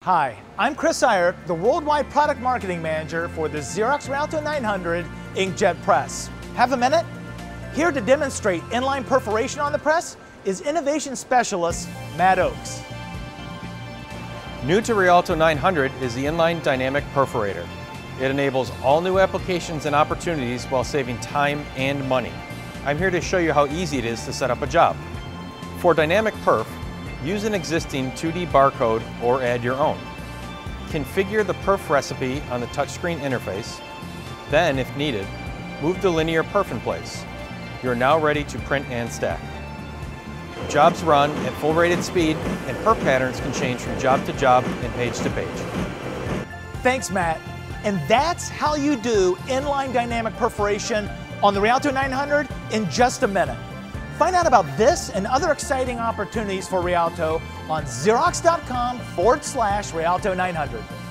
Hi, I'm Chris Iyer, the Worldwide Product Marketing Manager for the Xerox Rialto 900 Inkjet Press. Have a minute? Here to demonstrate inline perforation on the press is Innovation Specialist Matt Ochs. New to Rialto 900 is the inline dynamic perforator. It enables all new applications and opportunities while saving time and money. I'm here to show you how easy it is to set up a job. For dynamic perf, use an existing 2D barcode or add your own. Configure the perf recipe on the touchscreen interface. Then, if needed, move the linear perf in place. You're now ready to print and stack. Jobs run at full rated speed, and perf patterns can change from job to job and page to page. Thanks, Matt. And that's how you do inline dynamic perforation on the Rialto 900 in just a minute. Find out about this and other exciting opportunities for Rialto on Xerox.com/Rialto 900.